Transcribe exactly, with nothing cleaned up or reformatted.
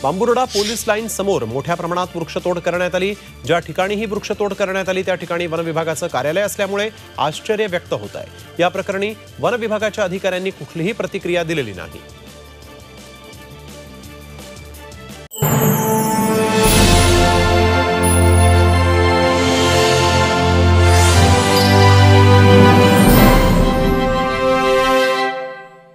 बांबुर्डा police line समोर मोठ्या प्रमाणात वृक्षतोड करण्यात आली। ज्या ठिकाणी ही वृक्षतोड करण्यात आली त्या ठिकाणी वन विभागाचं कार्यालय असल्यामुळे आश्चर्य व्यक्त होत आहे। या प्रकरणी वन विभागाच्या अधिकाऱ्यांनी कुठलीही प्रतिक्रिया दिलेली नाही।